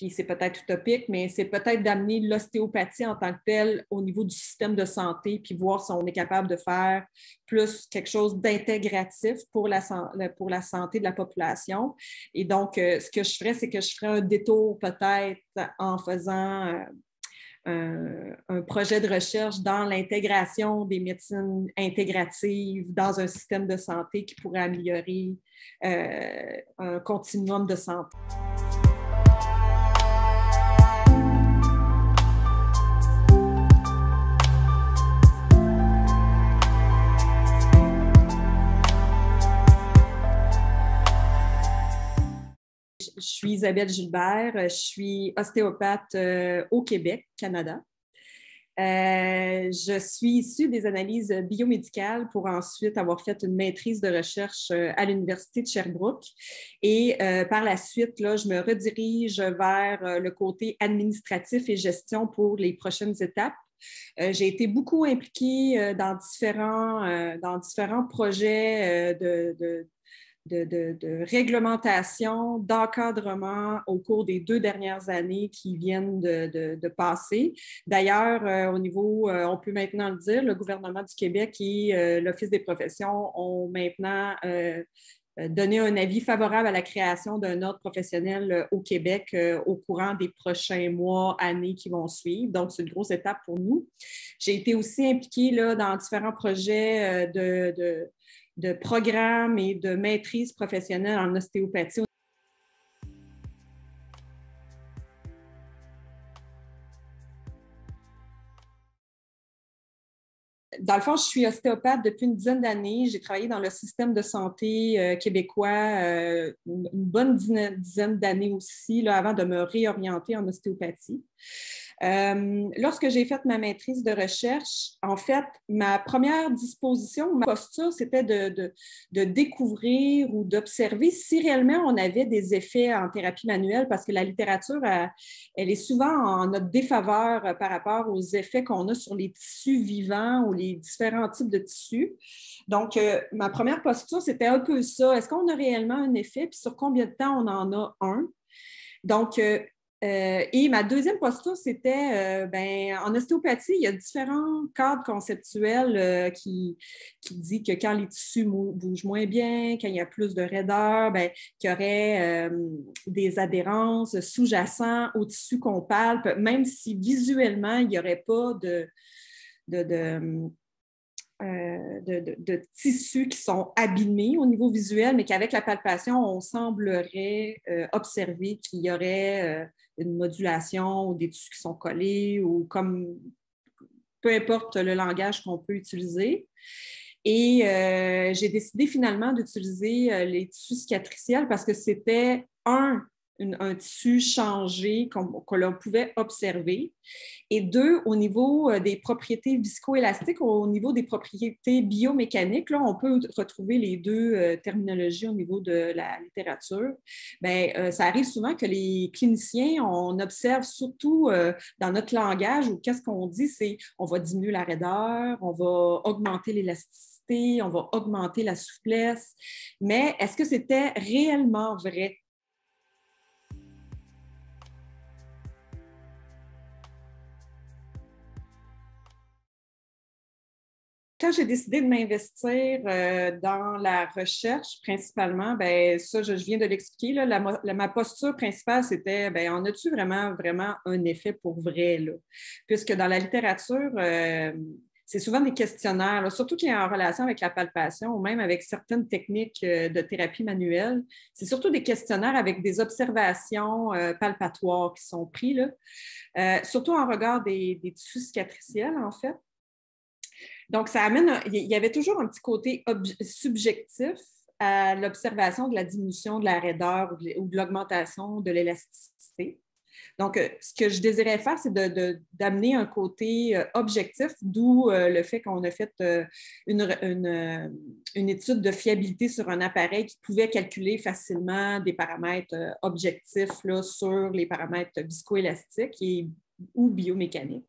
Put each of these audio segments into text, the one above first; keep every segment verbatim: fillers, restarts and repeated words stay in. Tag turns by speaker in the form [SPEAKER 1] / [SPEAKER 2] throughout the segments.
[SPEAKER 1] puis c'est peut-être utopique, mais c'est peut-être d'amener l'ostéopathie en tant que telle au niveau du système de santé, puis voir si on est capable de faire plus quelque chose d'intégratif pour la, pour la santé de la population. Et donc, euh, ce que je ferais, c'est que je ferais un détour peut-être en faisant euh, un, un projet de recherche dans l'intégration des médecines intégratives dans un système de santé qui pourrait améliorer euh, un continuum de santé. Je suis Isabelle Gilbert, je suis ostéopathe euh, au Québec, Canada. Euh, je suis issue des analyses biomédicales pour ensuite avoir fait une maîtrise de recherche à l'Université de Sherbrooke. Et euh, par la suite, là, je me redirige vers le côté administratif et gestion pour les prochaines étapes. Euh, j'ai été beaucoup impliquée euh, dans, différents, euh, dans différents projets euh, de, de De, de, de réglementation, d'encadrement au cours des deux dernières années qui viennent de, de, de passer. D'ailleurs, euh, au niveau, euh, on peut maintenant le dire, le gouvernement du Québec et euh, l'Office des professions ont maintenant euh, donné un avis favorable à la création d'un ordre professionnel euh, au Québec euh, au courant des prochains mois, années qui vont suivre. Donc, c'est une grosse étape pour nous. J'ai été aussi impliquée là, dans différents projets euh, de, de de programmes et de maîtrise professionnelle en ostéopathie. Dans le fond, je suis ostéopathe depuis une dizaine d'années. J'ai travaillé dans le système de santé euh, québécois euh, une bonne dizaine d'années aussi, là, avant de me réorienter en ostéopathie. Euh, lorsque j'ai fait ma maîtrise de recherche, en fait, ma première disposition, ma posture, c'était de, de, de découvrir ou d'observer si réellement on avait des effets en thérapie manuelle, parce que la littérature, elle, elle est souvent en notre défaveur par rapport aux effets qu'on a sur les tissus vivants ou les différents types de tissus. Donc, euh, ma première posture, c'était un peu ça. Est-ce qu'on a réellement un effet? Puis sur combien de temps on en a un? Donc, euh, Euh, et ma deuxième posture, c'était, euh, ben, en ostéopathie, il y a différents cadres conceptuels euh, qui, qui disent que quand les tissus bougent moins bien, quand il y a plus de raideur, ben, qu'il y aurait euh, des adhérences sous-jacentes au tissu qu'on palpe, même si visuellement, il n'y aurait pas de... de, de Euh, de, de, de tissus qui sont abîmés au niveau visuel, mais qu'avec la palpation, on semblerait euh, observer qu'il y aurait euh, une modulation ou des tissus qui sont collés ou comme peu importe le langage qu'on peut utiliser. Et euh, j'ai décidé finalement d'utiliser euh, les tissus cicatriciels parce que c'était un, une, un tissu changé qu'on, qu'on pouvait observer. Et deux, au niveau euh, des propriétés viscoélastiques, au niveau des propriétés biomécaniques, là, on peut retrouver les deux euh, terminologies au niveau de la littérature. Bien, euh, ça arrive souvent que les cliniciens, on observe surtout euh, dans notre langage où qu'est-ce qu'on dit, c'est on va diminuer la raideur, on va augmenter l'élasticité, on va augmenter la souplesse. Mais est-ce que c'était réellement vrai? Quand j'ai décidé de m'investir euh, dans la recherche principalement, ben ça, je, je viens de l'expliquer, là, la, la, ma posture principale, c'était, ben en as-tu vraiment, vraiment un effet pour vrai, là? Puisque dans la littérature, euh, c'est souvent des questionnaires, là, surtout qui est en relation avec la palpation ou même avec certaines techniques euh, de thérapie manuelle. C'est surtout des questionnaires avec des observations euh, palpatoires qui sont pris, là, euh, surtout en regard des, des tissus cicatriciels, en fait. Donc, ça amène, un, il y avait toujours un petit côté subjectif à l'observation de la diminution de la raideur ou de, de l'augmentation de l'élasticité. Donc, euh, ce que je désirais faire, c'est de, de, d'amener un côté euh, objectif, d'où euh, le fait qu'on a fait euh, une, une, une étude de fiabilité sur un appareil qui pouvait calculer facilement des paramètres euh, objectifs là, sur les paramètres viscoélastiques et, ou biomécaniques.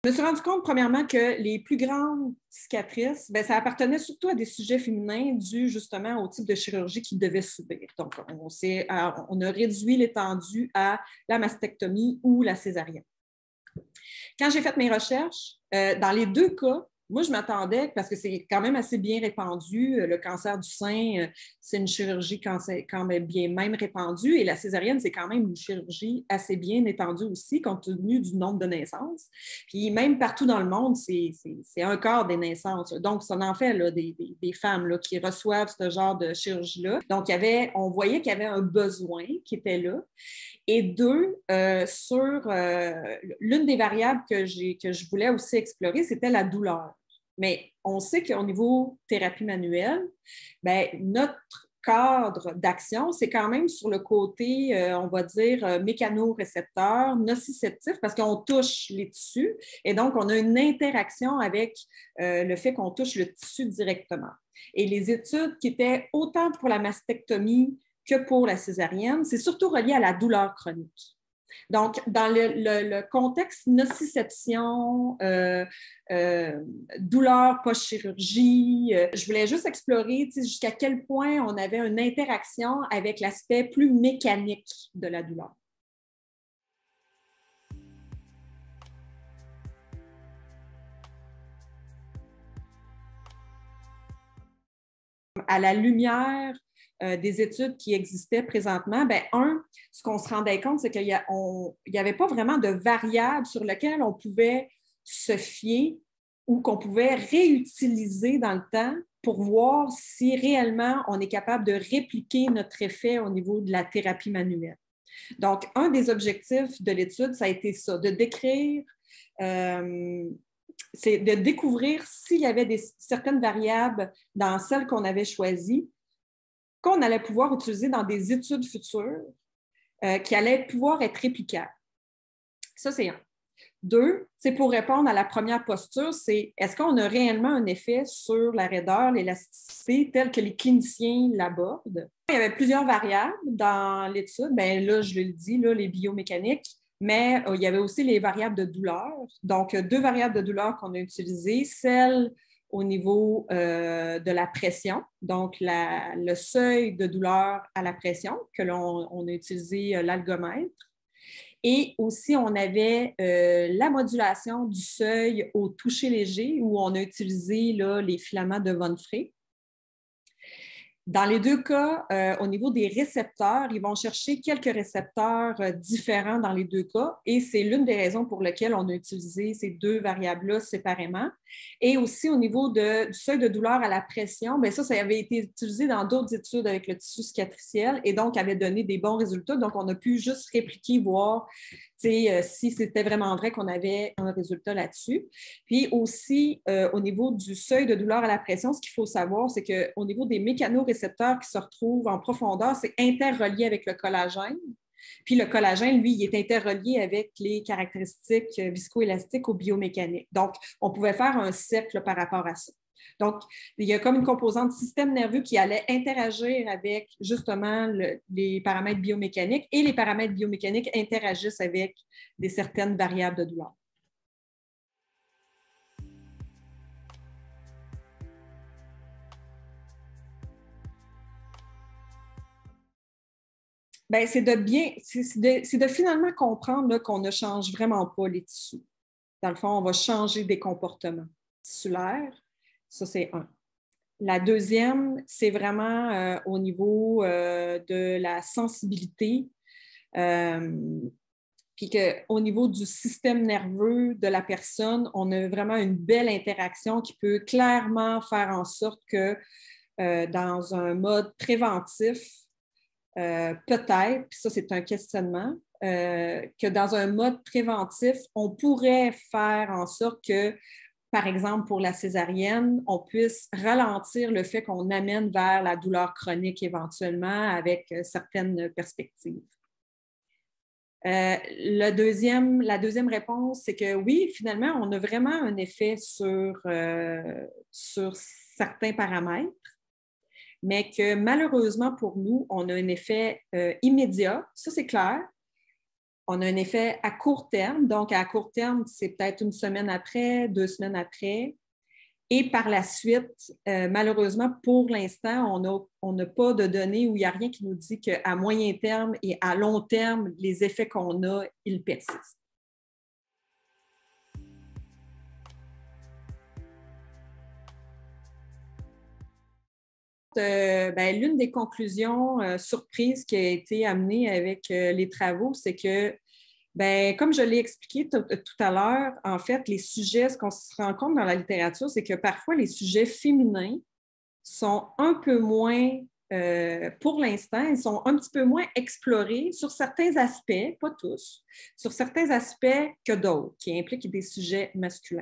[SPEAKER 1] Je me suis rendu compte, premièrement, que les plus grandes cicatrices, bien, ça appartenait surtout à des sujets féminins dus justement au type de chirurgie qu'ils devaient subir. Donc, on, s'est, on a réduit l'étendue à la mastectomie ou la césarienne. Quand j'ai fait mes recherches, euh, dans les deux cas, moi, je m'attendais, parce que c'est quand même assez bien répandu, le cancer du sein, c'est une chirurgie quand même bien même répandue, et la césarienne, c'est quand même une chirurgie assez bien étendue aussi, compte tenu du nombre de naissances. Puis même partout dans le monde, c'est, c'est, c'est un quart des naissances. Donc, ça en fait là, des, des, des femmes là, qui reçoivent ce genre de chirurgie-là. Donc, il y avait, on voyait qu'il y avait un besoin qui était là. Et deux, euh, sur euh, l'une des variables que, j'ai, que je voulais aussi explorer, c'était la douleur. Mais on sait qu'au niveau thérapie manuelle, bien, notre cadre d'action, c'est quand même sur le côté, euh, on va dire, euh, mécanorécepteur, nociceptif, parce qu'on touche les tissus et donc on a une interaction avec euh, le fait qu'on touche le tissu directement. Et les études qui étaient autant pour la mastectomie que pour la césarienne, c'est surtout relié à la douleur chronique. Donc, dans le, le, le contexte nociception, euh, euh, douleur post-chirurgie, euh, je voulais juste explorer jusqu'à quel point on avait une interaction avec l'aspect plus mécanique de la douleur. À la lumière Euh, des études qui existaient présentement, bien, un, ce qu'on se rendait compte, c'est qu'il n'y avait pas vraiment de variables sur lesquelles on pouvait se fier ou qu'on pouvait réutiliser dans le temps pour voir si réellement on est capable de répliquer notre effet au niveau de la thérapie manuelle. Donc, un des objectifs de l'étude, ça a été ça, de décrire, euh, c'est de découvrir s'il y avait des, certaines variables dans celles qu'on avait choisies qu'on allait pouvoir utiliser dans des études futures euh, qui allaient pouvoir être réplicables. Ça, c'est un. Deux, c'est pour répondre à la première posture, c'est est-ce qu'on a réellement un effet sur la raideur, l'élasticité, tel que les cliniciens l'abordent? Il y avait plusieurs variables dans l'étude. Bien, là, je le dis, là, les biomécaniques, mais euh, il y avait aussi les variables de douleur. Donc, deux variables de douleur qu'on a utilisées, celle au niveau euh, de la pression, donc la, le seuil de douleur à la pression, que l'on on a utilisé euh, l'algomètre. Et aussi, on avait euh, la modulation du seuil au toucher léger, où on a utilisé là, les filaments de Von Frey. Dans les deux cas, euh, au niveau des récepteurs, ils vont chercher quelques récepteurs euh, différents dans les deux cas et c'est l'une des raisons pour lesquelles on a utilisé ces deux variables-là séparément. Et aussi au niveau de, du seuil de douleur à la pression, bien ça, ça avait été utilisé dans d'autres études avec le tissu cicatriciel et donc avait donné des bons résultats. Donc, on a pu juste répliquer, voir euh, si c'était vraiment vrai qu'on avait un résultat là-dessus. Puis aussi, euh, au niveau du seuil de douleur à la pression, ce qu'il faut savoir, c'est qu'au niveau des mécanorécepteurs qui se retrouvent en profondeur, c'est interrelié avec le collagène. Puis le collagène, lui, il est interrelié avec les caractéristiques viscoélastiques ou biomécaniques. Donc, on pouvait faire un cercle par rapport à ça. Donc, il y a comme une composante système nerveux qui allait interagir avec justement le, les paramètres biomécaniques et les paramètres biomécaniques interagissent avec des certaines variables de douleur. Bien, c'est de bien, c'est de, c'est de finalement comprendre là, qu'on ne change vraiment pas les tissus. Dans le fond, on va changer des comportements tissulaires. Ça, c'est un. La deuxième, c'est vraiment euh, au niveau euh, de la sensibilité, euh, puis qu'au niveau du système nerveux de la personne, on a vraiment une belle interaction qui peut clairement faire en sorte que euh, dans un mode préventif, euh, peut-être, puis ça c'est un questionnement, euh, que dans un mode préventif, on pourrait faire en sorte que par exemple, pour la césarienne, on puisse ralentir le fait qu'on amène vers la douleur chronique éventuellement avec certaines perspectives. Euh, le deuxième, la deuxième réponse, c'est que oui, finalement, on a vraiment un effet sur, euh, sur certains paramètres, mais que malheureusement pour nous, on a un effet euh, immédiat, ça c'est clair, on a un effet à court terme. Donc, à court terme, c'est peut-être une semaine après, deux semaines après. Et par la suite, euh, malheureusement, pour l'instant, on n'a on n'a pas de données où il n'y a rien qui nous dit qu'à moyen terme et à long terme, les effets qu'on a, ils persistent. Euh, ben, l'une des conclusions euh, surprises qui a été amenée avec euh, les travaux, c'est que, ben, comme je l'ai expliqué tout à l'heure, en fait, les sujets, ce qu'on se rend compte dans la littérature, c'est que parfois les sujets féminins sont un peu moins, euh, pour l'instant, ils sont un petit peu moins explorés sur certains aspects, pas tous, sur certains aspects que d'autres, qui impliquent des sujets masculins.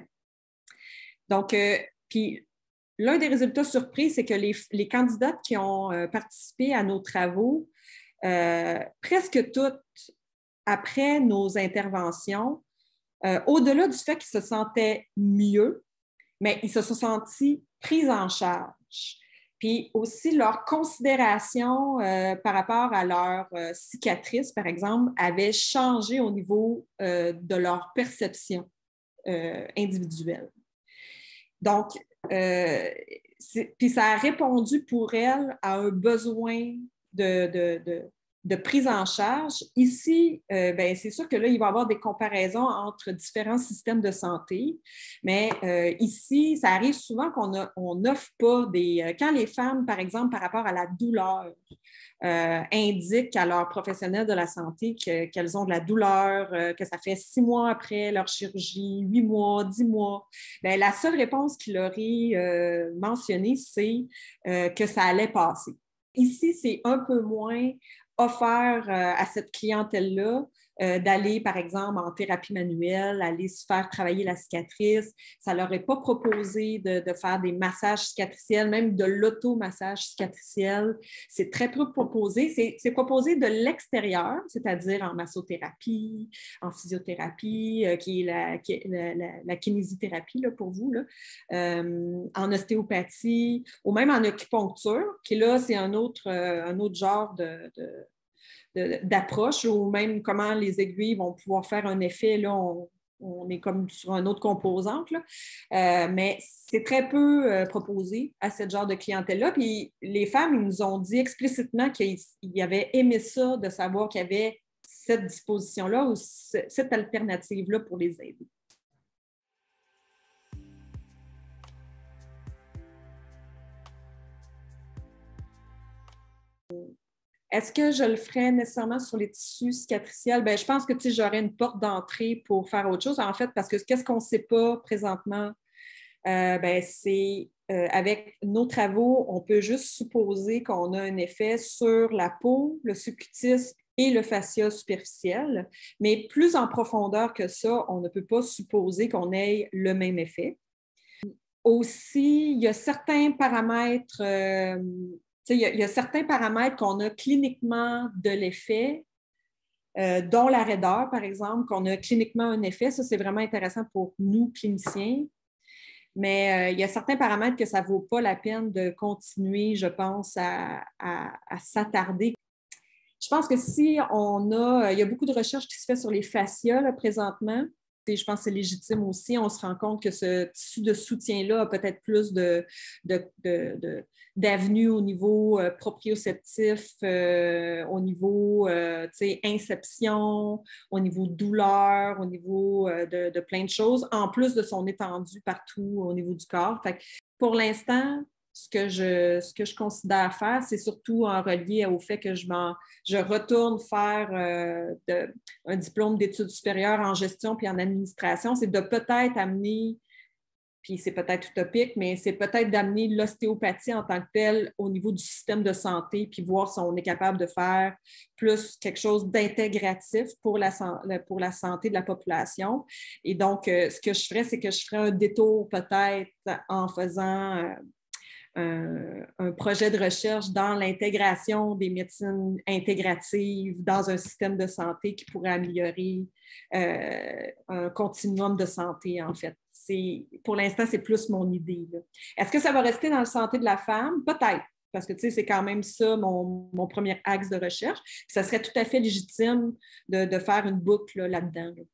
[SPEAKER 1] Donc, euh, puis l'un des résultats surpris, c'est que les, les candidates qui ont euh, participé à nos travaux, euh, presque toutes, après nos interventions, euh, au-delà du fait qu'ils se sentaient mieux, mais ils se sont sentis pris en charge. Puis aussi, leur considération euh, par rapport à leur euh, cicatrice, par exemple, avait changé au niveau euh, de leur perception euh, individuelle. Donc, euh, puis ça a répondu pour elles à un besoin de, de, de, de prise en charge. Ici, euh, ben, c'est sûr que là, il va y avoir des comparaisons entre différents systèmes de santé, mais euh, ici, ça arrive souvent qu'on n'offre pas des... Quand les femmes, par exemple, par rapport à la douleur, Euh, indiquent à leurs professionnels de la santé que, qu'elles ont de la douleur, euh, que ça fait six mois après leur chirurgie, huit mois, dix mois. Bien, la seule réponse qu'il leur est euh, mentionnée, c'est euh, que ça allait passer. Ici, c'est un peu moins offert euh, à cette clientèle-là euh, d'aller, par exemple, en thérapie manuelle, aller se faire travailler la cicatrice. Ça ne leur est pas proposé de, de faire des massages cicatriciels, même de l'automassage cicatriciel. C'est très peu proposé. C'est, c'est proposé de l'extérieur, c'est-à-dire en massothérapie, en physiothérapie, euh, qui est la, qui est la, la, la kinésithérapie là, pour vous, là, euh, en ostéopathie, ou même en acupuncture, qui là, c'est un autre, euh, un autre genre de, de d'approche ou même comment les aiguilles vont pouvoir faire un effet. Là, on, on est comme sur une autre composante. Là. Euh, mais c'est très peu euh, proposé à ce genre de clientèle-là. Puis les femmes, ils nous ont dit explicitement qu'ils avaient aimé ça, de savoir qu'il y avait cette disposition-là ou cette alternative-là pour les aider. Est-ce que je le ferais nécessairement sur les tissus cicatriciels? Bien, je pense que j'aurais une porte d'entrée pour faire autre chose, en fait, parce que qu'est-ce qu'on ne sait pas présentement? Euh, ben, c'est euh, avec nos travaux, on peut juste supposer qu'on a un effet sur la peau, le subcutis et le fascia superficiel, mais plus en profondeur que ça, on ne peut pas supposer qu'on ait le même effet. Aussi, il y a certains paramètres... Euh, Il y, a, il y a certains paramètres qu'on a cliniquement de l'effet, euh, dont la raideur, par exemple, qu'on a cliniquement un effet. Ça, c'est vraiment intéressant pour nous, cliniciens. Mais euh, il y a certains paramètres que ça ne vaut pas la peine de continuer, je pense, à, à, à s'attarder. Je pense que si on a... Il y a beaucoup de recherches qui se fait sur les fascias là, présentement. Et je pense que c'est légitime aussi. On se rend compte que ce tissu de soutien-là a peut-être plus de, de, de, de, d'avenues au niveau euh, proprioceptif, euh, au niveau euh, inception, au niveau douleur, au niveau euh, de, de plein de choses, en plus de son étendue partout au niveau du corps. Fait que pour l'instant, ce que je, ce que je considère faire, c'est surtout en relié au fait que je, je retourne faire euh, de, un diplôme d'études supérieures en gestion puis en administration, c'est de peut-être amener, puis c'est peut-être utopique, mais c'est peut-être d'amener l'ostéopathie en tant que telle au niveau du système de santé, puis voir si on est capable de faire plus quelque chose d'intégratif pour la, pour la santé de la population. Et donc, euh, ce que je ferais, c'est que je ferais un détour peut-être en faisant... Euh, Un, un projet de recherche dans l'intégration des médecines intégratives dans un système de santé qui pourrait améliorer euh, un continuum de santé, en fait. C'est, pour l'instant, c'est plus mon idée. Là. Est-ce que ça va rester dans la santé de la femme? Peut-être. parce que, tu sais, c'est quand même ça mon, mon premier axe de recherche. Puis ça serait tout à fait légitime de, de faire une boucle là, là-dedans. Là.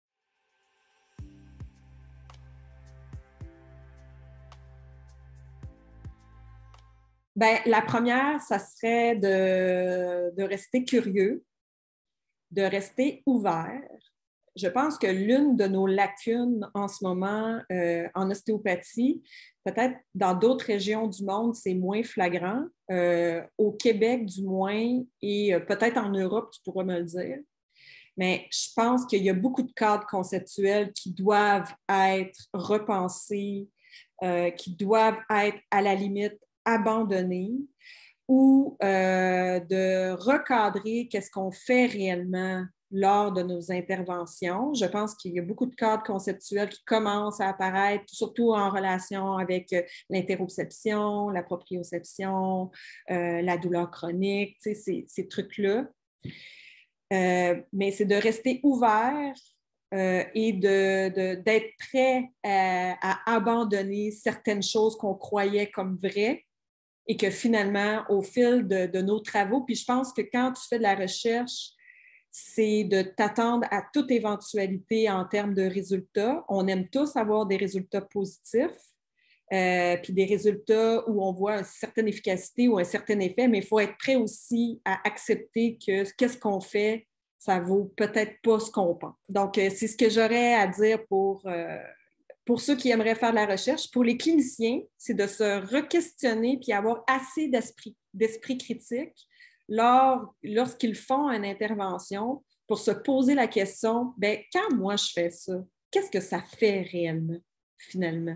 [SPEAKER 1] Bien, la première, ça serait de, de rester curieux, de rester ouvert. Je pense que l'une de nos lacunes en ce moment euh, en ostéopathie, peut-être dans d'autres régions du monde, c'est moins flagrant. Euh, au Québec, du moins, et euh, peut-être en Europe, tu pourras me le dire. Mais je pense qu'il y a beaucoup de cadres conceptuels qui doivent être repensés, euh, qui doivent être à la limite abandonnés ou euh, de recadrer qu'est-ce qu'on fait réellement lors de nos interventions. Je pense qu'il y a beaucoup de cadres conceptuels qui commencent à apparaître, surtout en relation avec l'interoception, la proprioception, euh, la douleur chronique, tu sais, ces, ces trucs-là. Euh, mais c'est de rester ouvert euh, et de, de, d'être prêt à, à abandonner certaines choses qu'on croyait comme vraies et que finalement, au fil de, de nos travaux, puis je pense que quand tu fais de la recherche, c'est de t'attendre à toute éventualité en termes de résultats. On aime tous avoir des résultats positifs, euh, puis des résultats où on voit une certaine efficacité ou un certain effet, mais il faut être prêt aussi à accepter que qu'est-ce qu'on fait, ça vaut peut-être pas ce qu'on pense. Donc, euh, c'est ce que j'aurais à dire pour, euh, pour ceux qui aimeraient faire de la recherche. Pour les cliniciens, c'est de se re-questionner puis avoir assez d'esprit, d'esprit critique lors, lorsqu'ils font une intervention pour se poser la question, bien, quand moi je fais ça, qu'est-ce que ça fait réellement, finalement?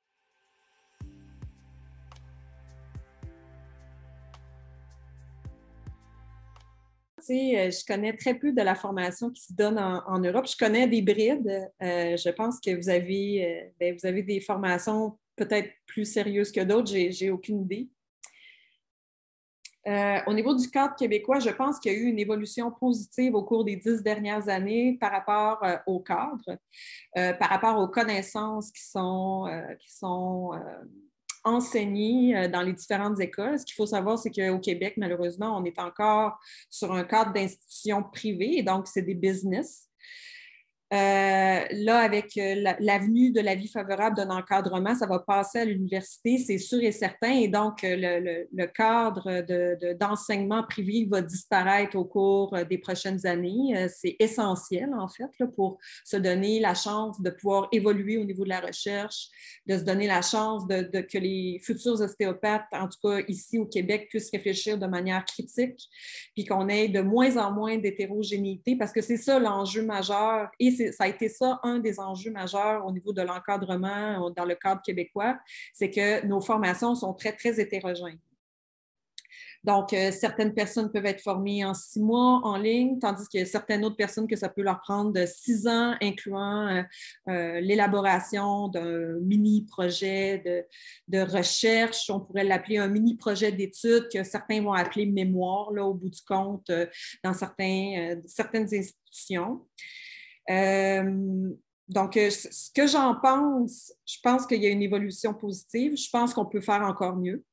[SPEAKER 1] Tu sais, je connais très peu de la formation qui se donne en, en Europe. Je connais des brides. Euh, je pense que vous avez, euh, bien, vous avez des formations peut-être plus sérieuses que d'autres. J'ai, j'ai aucune idée. Euh, au niveau du cadre québécois, je pense qu'il y a eu une évolution positive au cours des dix dernières années par rapport euh, au cadre, euh, par rapport aux connaissances qui sont, euh, qui sont euh, enseignées euh, dans les différentes écoles. Ce qu'il faut savoir, c'est qu'au Québec, malheureusement, on est encore sur un cadre d'institutions privées, et donc c'est des business. Euh, là, avec euh, l'avenue de la vie favorable d'un encadrement, ça va passer à l'université, c'est sûr et certain. Et donc, euh, le, le, le cadre de, de, d'enseignement privé va disparaître au cours euh, des prochaines années. Euh, c'est essentiel, en fait, là, pour se donner la chance de pouvoir évoluer au niveau de la recherche, de se donner la chance de, de que les futurs ostéopathes, en tout cas ici au Québec, puissent réfléchir de manière critique, puis qu'on ait de moins en moins d'hétérogénéité, parce que c'est ça l'enjeu majeur. Et ça a été ça, un des enjeux majeurs au niveau de l'encadrement dans le cadre québécois, c'est que nos formations sont très, très hétérogènes. Donc, euh, certaines personnes peuvent être formées en six mois en ligne, tandis qu'il y a certaines autres personnes que ça peut leur prendre de six ans, incluant euh, euh, l'élaboration d'un mini-projet de, de recherche. On pourrait l'appeler un mini-projet d'études que certains vont appeler mémoire, là, au bout du compte, euh, dans certains, euh, certaines institutions. Euh, donc, ce que j'en pense, je pense qu'il y a une évolution positive. Je pense qu'on peut faire encore mieux.